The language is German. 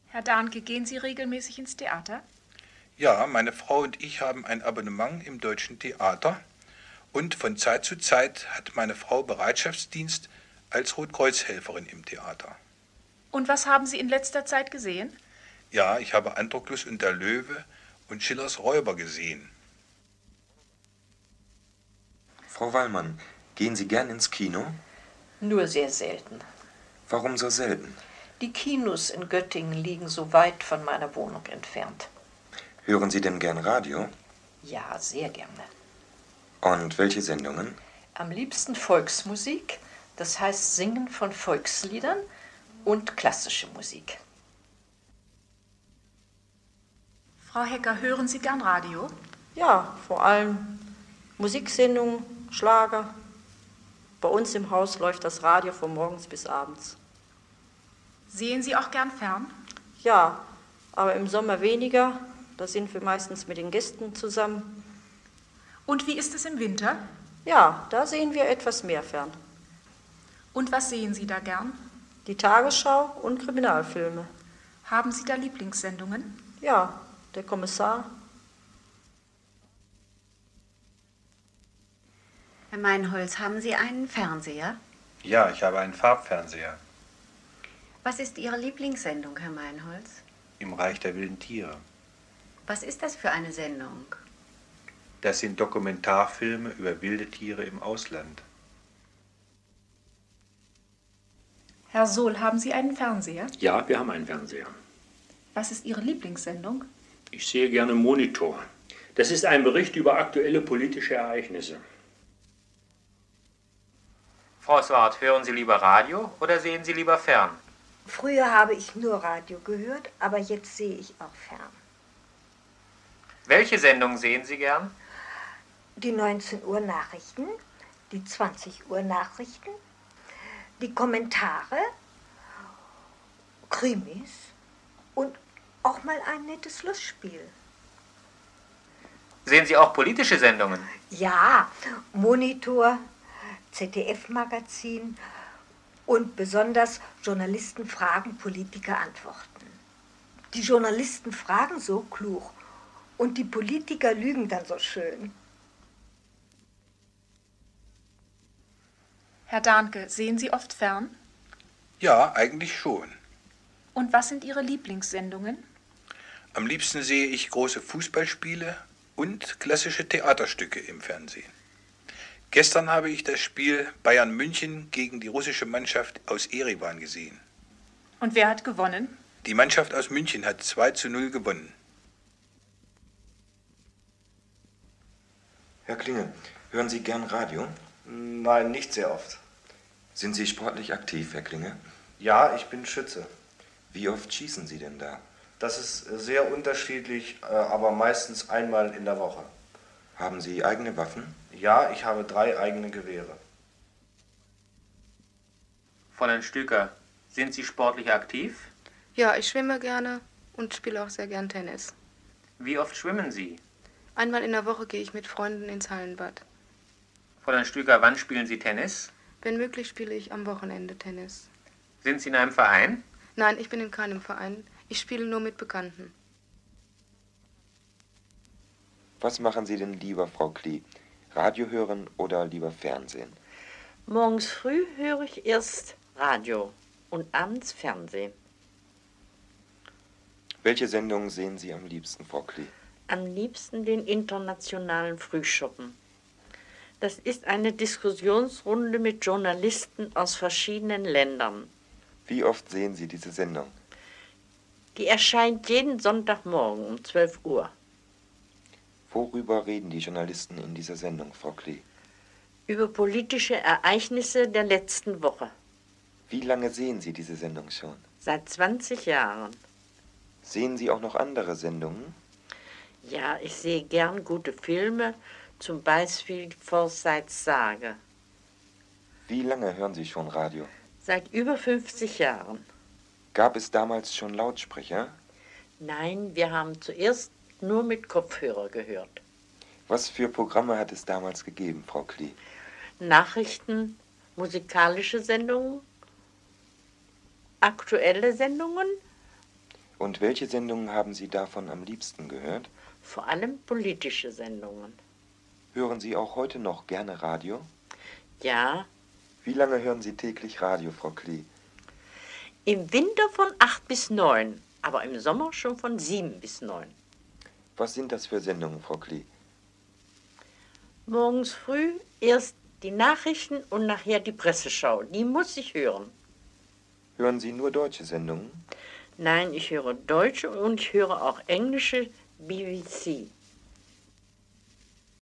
Herr Dahnke, gehen Sie regelmäßig ins Theater? Ja, meine Frau und ich haben ein Abonnement im Deutschen Theater und von Zeit zu Zeit hat meine Frau Bereitschaftsdienst als Rotkreuzhelferin im Theater. Und was haben Sie in letzter Zeit gesehen? Ja, ich habe Androklus und der Löwe und Schillers Räuber gesehen. Frau Wallmann, gehen Sie gern ins Kino? Nur sehr selten. Warum so selten? Die Kinos in Göttingen liegen so weit von meiner Wohnung entfernt. Hören Sie denn gern Radio? Ja, sehr gerne. Und welche Sendungen? Am liebsten Volksmusik, das heißt Singen von Volksliedern und klassische Musik. Frau Hecker, hören Sie gern Radio? Ja, vor allem Musiksendungen, Schlager. Bei uns im Haus läuft das Radio von morgens bis abends. Sehen Sie auch gern fern? Ja, aber im Sommer weniger. Da sind wir meistens mit den Gästen zusammen. Und wie ist es im Winter? Ja, da sehen wir etwas mehr fern. Und was sehen Sie da gern? Die Tagesschau und Kriminalfilme. Haben Sie da Lieblingssendungen? Ja, der Kommissar. Herr Meinholz, haben Sie einen Fernseher? Ja, ich habe einen Farbfernseher. Was ist Ihre Lieblingssendung, Herr Meinholz? Im Reich der wilden Tiere. Was ist das für eine Sendung? Das sind Dokumentarfilme über wilde Tiere im Ausland. Herr Sohl, haben Sie einen Fernseher? Ja, wir haben einen Fernseher. Was ist Ihre Lieblingssendung? Ich sehe gerne Monitor. Das ist ein Bericht über aktuelle politische Ereignisse. Frau Swart, hören Sie lieber Radio oder sehen Sie lieber fern? Früher habe ich nur Radio gehört, aber jetzt sehe ich auch fern. Welche Sendung sehen Sie gern? Die 19 Uhr Nachrichten, die 20 Uhr Nachrichten, die Kommentare, Krimis und auch mal ein nettes Lustspiel. Sehen Sie auch politische Sendungen? Ja, Monitor, ZDF-Magazin und besonders Journalisten fragen, Politiker antworten. Die Journalisten fragen so klug und die Politiker lügen dann so schön. Herr Dahnke, sehen Sie oft fern? Ja, eigentlich schon. Und was sind Ihre Lieblingssendungen? Am liebsten sehe ich große Fußballspiele und klassische Theaterstücke im Fernsehen. Gestern habe ich das Spiel Bayern München gegen die russische Mannschaft aus Erivan gesehen. Und wer hat gewonnen? Die Mannschaft aus München hat 2:0 gewonnen. Herr Klinge, hören Sie gern Radio? Nein, nicht sehr oft. Sind Sie sportlich aktiv, Herr Klinge? Ja, ich bin Schütze. Wie oft schießen Sie denn da? Das ist sehr unterschiedlich, aber meistens einmal in der Woche. Haben Sie eigene Waffen? Ja, ich habe 3 eigene Gewehre. Fräulein Stüker, sind Sie sportlich aktiv? Ja, ich schwimme gerne und spiele auch sehr gern Tennis. Wie oft schwimmen Sie? Einmal in der Woche gehe ich mit Freunden ins Hallenbad. Fräulein Stüker, wann spielen Sie Tennis? Wenn möglich spiele ich am Wochenende Tennis. Sind Sie in einem Verein? Nein, ich bin in keinem Verein. Ich spiele nur mit Bekannten. Was machen Sie denn lieber, Frau Klee? Radio hören oder lieber Fernsehen? Morgens früh höre ich erst Radio und abends Fernsehen. Welche Sendungen sehen Sie am liebsten, Frau Klee? Am liebsten den internationalen Frühschoppen. Das ist eine Diskussionsrunde mit Journalisten aus verschiedenen Ländern. Wie oft sehen Sie diese Sendung? Die erscheint jeden Sonntagmorgen um 12 Uhr. Worüber reden die Journalisten in dieser Sendung, Frau Klee? Über politische Ereignisse der letzten Woche. Wie lange sehen Sie diese Sendung schon? Seit 20 Jahren. Sehen Sie auch noch andere Sendungen? Ja, ich sehe gern gute Filme, zum Beispiel Forsyths Sage. Wie lange hören Sie schon Radio? Seit über 50 Jahren. Gab es damals schon Lautsprecher? Nein, wir haben zuerst nur mit Kopfhörer gehört. Was für Programme hat es damals gegeben, Frau Klee? Nachrichten, musikalische Sendungen, aktuelle Sendungen. Und welche Sendungen haben Sie davon am liebsten gehört? Vor allem politische Sendungen. Hören Sie auch heute noch gerne Radio? Ja. Wie lange hören Sie täglich Radio, Frau Klee? Im Winter von 8 bis 9, aber im Sommer schon von 7 bis 9. Was sind das für Sendungen, Frau Klee? Morgens früh erst die Nachrichten und nachher die Presseschau. Die muss ich hören. Hören Sie nur deutsche Sendungen? Nein, ich höre deutsche und ich höre auch englische BBC.